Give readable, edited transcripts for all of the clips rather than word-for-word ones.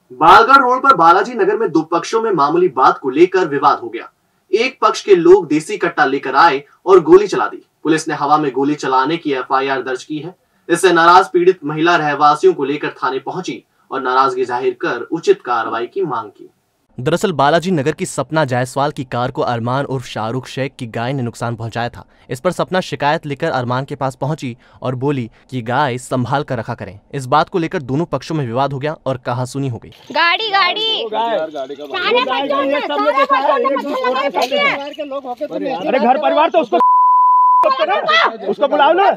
Balgarh road पर बालाजी नगर में दो पक्षों में मामूली बात को लेकर विवाद हो गया। एक पक्ष के लोग देसी कट्टा लेकर आए और गोली चला दी। पुलिस ने हवा में गोली चलाने की एफआईआर दर्ज की है। इससे नाराज पीड़ित महिला रहवासियों को लेकर थाने पहुंची और नाराजगी जाहिर कर उचित कार्रवाई की मांग की। दरअसल बालाजी नगर की सपना जायसवाल की कार को अरमान उर्फ शाहरुख शेख की गाय ने नुकसान पहुंचाया था। इस पर सपना शिकायत लेकर अरमान के पास पहुंची और बोली कि गाय संभाल कर रखा करें। इस बात को लेकर दोनों पक्षों में विवाद हो गया और कहासुनी हो गई। गाड़ी अरे घर परिवार तो उसको बुलाओ ना,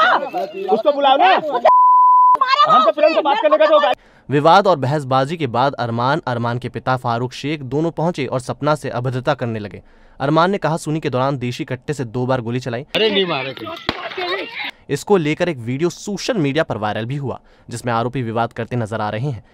हम तो प्रेम से बात करने का तो। विवाद और बहसबाजी के बाद अरमान के पिता फारूक शेख दोनों पहुंचे और सपना से अभद्रता करने लगे। अरमान ने कहासुनी के दौरान देशी कट्टे से 2 बार गोली चलाई। अरे नहीं मारे। इसको लेकर एक वीडियो सोशल मीडिया पर वायरल भी हुआ, जिसमें आरोपी विवाद करते नजर आ रहे हैं।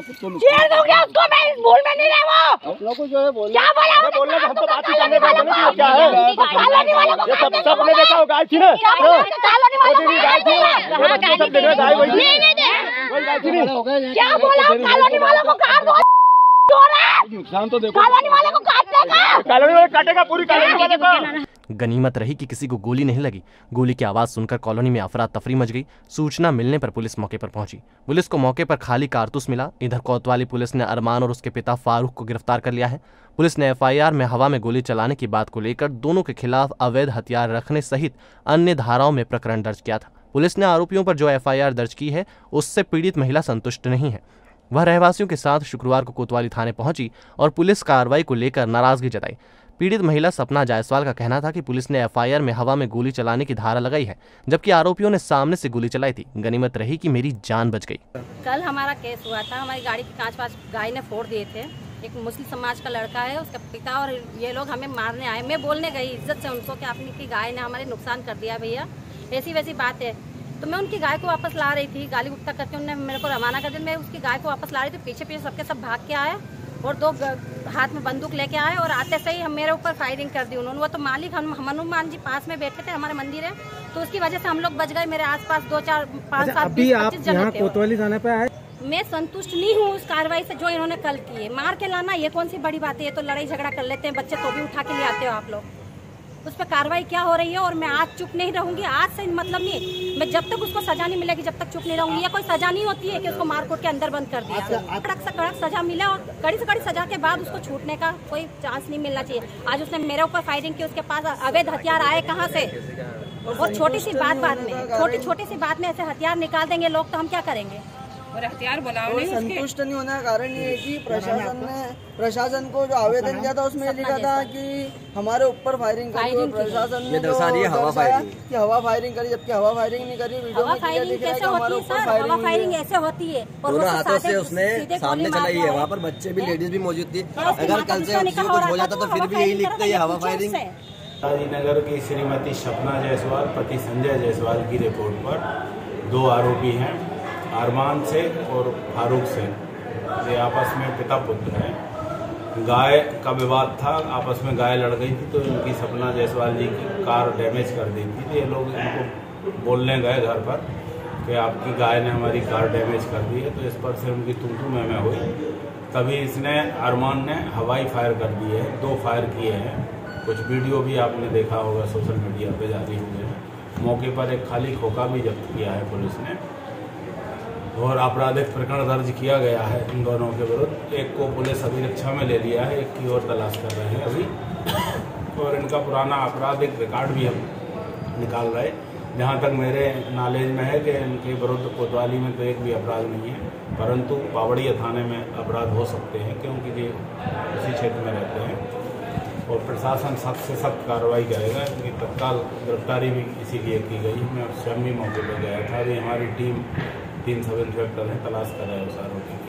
नुकसान तो देखो, कॉलोनी वाले को काटेगा, पूरी कॉलोनी वाले को। गनीमत रही कि किसी को गोली नहीं लगी। गोली की आवाज सुनकर कॉलोनी में अफरा तफरी मच गई। सूचना मिलने पर पुलिस मौके पर पहुंची। पुलिस को मौके पर खाली कारतूस मिला। इधर कोतवाली पुलिस ने अरमान और उसके पिता फारूक को गिरफ्तार कर लिया है। पुलिस ने एफआईआर में हवा में गोली चलाने की बात को लेकर दोनों के खिलाफ अवैध हथियार रखने सहित अन्य धाराओं में प्रकरण दर्ज किया था। पुलिस ने आरोपियों पर जो एफआईआर दर्ज की है उससे पीड़ित महिला संतुष्ट नहीं है। वह रहवासियों के साथ शुक्रवार को कोतवाली थाने पहुंची और पुलिस कार्रवाई को लेकर नाराजगी जताई। पीड़ित महिला सपना जायसवाल का कहना था कि पुलिस ने एफआईआर में हवा में गोली चलाने की धारा लगाई है, जबकि आरोपियों ने सामने से गोली चलाई थी। गनीमत रही कि मेरी जान बच गई। कल हमारा केस हुआ था, हमारी गाड़ी के कांच वाच गाय ने फोड़ दिए थे। एक मुस्लिम समाज का लड़का है, उसका पिता और ये लोग हमें मारने आए। मैं बोलने गई इज्जत से उनको कि आपकी गाय ने हमारे नुकसान कर दिया भैया, ऐसी वैसी बात है। तो मैं उनकी गाय को वापस ला रही थी, गाली गुप्ता करके उन्होंने मेरे को रवाना कर दिया। मैं उसकी गाय को वापस ला रही थी, पीछे पीछे सबके सब भाग के आए और 2 हाथ में बंदूक लेके आए और आते से ही हम मेरे ऊपर फायरिंग कर दी उन्होंने। वो तो मालिक हनुमान जी पास में बैठे थे, हमारे मंदिर है, तो उसकी वजह से हम लोग बच गए। मेरे आसपास 2, 4, 5, 7, 25 जन थे। कोतवाली थाने पे आए। मैं संतुष्ट नहीं हूँ उस कार्रवाई से जो इन्होंने कल की है। मार के लाना ये कौन सी बड़ी बात है, ये तो लड़ाई झगड़ा कर लेते हैं बच्चे, तो भी उठा के ले आते हो आप लोग। उस पर कार्रवाई क्या हो रही है और मैं आज चुप नहीं रहूंगी। आज से मतलब नहीं, मैं जब तक उसको सजा नहीं मिलेगी जब तक चुप नहीं रहूंगी। ये कोई सजा नहीं होती है कि उसको मारकूट के अंदर बंद कर दिया। कड़क से कड़क सजा मिले और कड़ी से कड़ी सजा के बाद उसको छूटने का कोई चांस नहीं मिलना चाहिए। आज उसने मेरे ऊपर फायरिंग की, उसके पास अवैध हथियार आए कहाँ से, और छोटी सी बात में ऐसे हथियार निकाल देंगे लोग, तो हम क्या करेंगे। और हथियार बुलाओ नहीं। संतुष्ट नहीं होने का कारण ये है कि प्रशासन को जो आवेदन किया था उसमें लिखा था कि हमारे ऊपर फायरिंग करी, और प्रशासन ने कि हवा फायरिंग करी, जबकि हवा फायरिंग नहीं करी। वीडियो में फायरिंग कैसे होती है सर, हवा फायरिंग ऐसे होती है और हाथों से उसने सामने चलाई है। वहाँ पर बच्चे भी, लेडीज भी मौजूद थी। अगर कल से कुछ हो जाता तो फिर भी यही लिखते हैं हवा फायरिंग। बालाजी नगर की श्रीमती सपना जायसवाल पति संजय जायसवाल की रिपोर्ट पर 2 आरोपी हैं, अरमान शेख और फारूक शेख। ये आपस में पिता पुत्र हैं। गाय का विवाद था, आपस में गाय लड़ गई थी, तो इनकी सपना जायसवाल जी की कार डैमेज कर दी थी। ये लोग इनको बोलने गए घर पर कि आपकी गाय ने हमारी कार डैमेज कर दी है, तो इस पर से उनकी तू मैं हुई। तभी इसने अरमान ने हवाई फायर कर दिए है, 2 फायर किए हैं। कुछ वीडियो भी आपने देखा होगा सोशल मीडिया पे जारी हुए हैं। मौके पर एक खाली खोखा भी जब्त किया है पुलिस ने और आपराधिक प्रकरण दर्ज किया गया है इन दोनों के विरुद्ध। एक को पुलिस अभिरक्षा में ले लिया है, एक की और तलाश कर रहे हैं अभी, और इनका पुराना आपराधिक रिकॉर्ड भी हम निकाल रहे। जहाँ तक मेरे नॉलेज में है कि इनके विरुद्ध कोतवाली में तो एक भी अपराध नहीं है, परंतु बावड़िया थाने में अपराध हो सकते हैं क्योंकि ये उसी क्षेत्र में रहते हैं। और प्रशासन सख्त से सख्त कार्रवाई करेगा। इनकी तत्काल गिरफ्तारी भी इसीलिए की गई। मैं स्वयं भी मौके पर गया था। अभी हमारी टीम 3 सब इंस्पेक्टर हैं, तलाश कर रहे हैं उस आरोपी की।